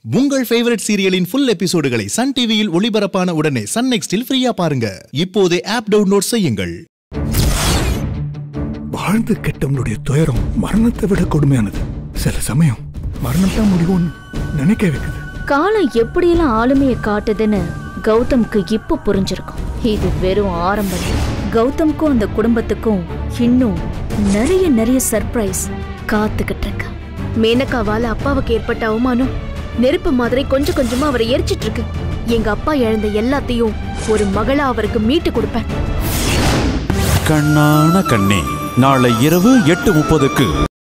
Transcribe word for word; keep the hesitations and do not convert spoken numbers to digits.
உங்கள் ஃபேவரட் சீரியலின் ஃபுல் எபிசோடுகளை சன் டிவியில் ஒளிபரப்பான உடனே சன் நெக்ஸ்டில் ஃப்ரீயா பாருங்க. இப்போதே ஆப் டவுன்லோட் செய்யுங்கள். வாழ்ந்து கெட்டவனுடைய துயரம் மரணத்தை விட கொடுமையானது. சில சமயம் மரணம் தான் முடிவுன்னு நினைக்க வைக்குது. காலம் எப்படியெல்லாம் ஆளுமையை காட்டுதுன்னு கௌதம்க்கு இப்போ புரிஞ்சிருக்கும். இது வெறும் ஆரம்பம். கௌதம்க்கும் அந்த குடும்பத்துக்கும் இன்னும் நிறைய நிறைய சர்ப்ரைஸ் காத்துக்கிட்டு இருக்கு. மேனகாவால அப்பாவுக்கு ஏற்பட்ட அவமானம் நெருப்பு மாதிரி கொஞ்சம் கொஞ்சமா அவரை எரிச்சிட்டு இருக்கு. எங்க அப்பா இழந்த எல்லாத்தையும் ஒரு மகளா அவருக்கு மீட்டு கொடுப்பேன். கண்ணான கண்ணே, நாளை இரவு எட்டு முப்பதுக்கு.